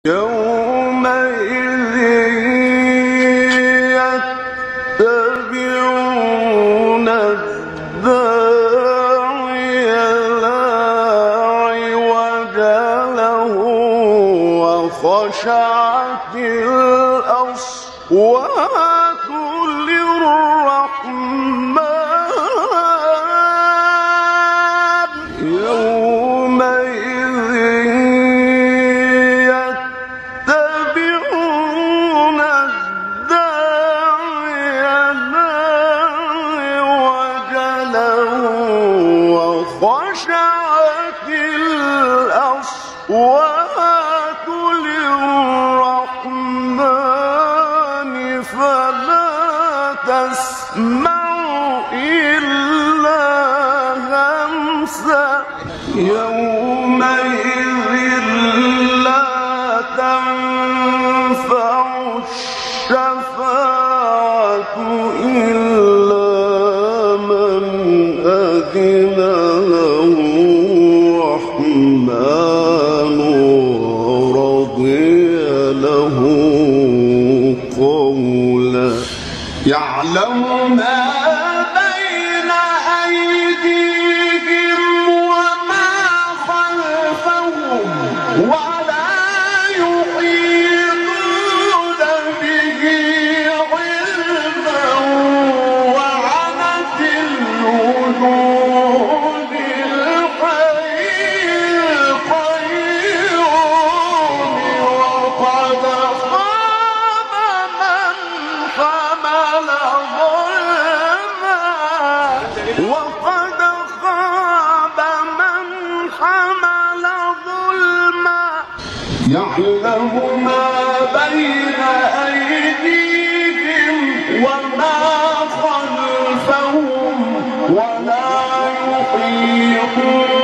يومئذ يتبعون الداعي لا عوج له وخشعت الأصوات للرحمن يومئذ يتبعون الداعي لا عوج له وخشعت الأصوات للرحمن فلا تسمع إلا همسا يومئذ لا تنفع الشفاعة إلا من أذن له الرحمن ورضي له قولا يعلم ما بين أيديهم وما خلفهم ولا يحيطون به علما وعنت الوجوه للحي القيوم وقد خاب من حمل ظلما وقد خاب من حمل ظلما يعلم ما بين أيديهم وما خلفهم ولا يحيطون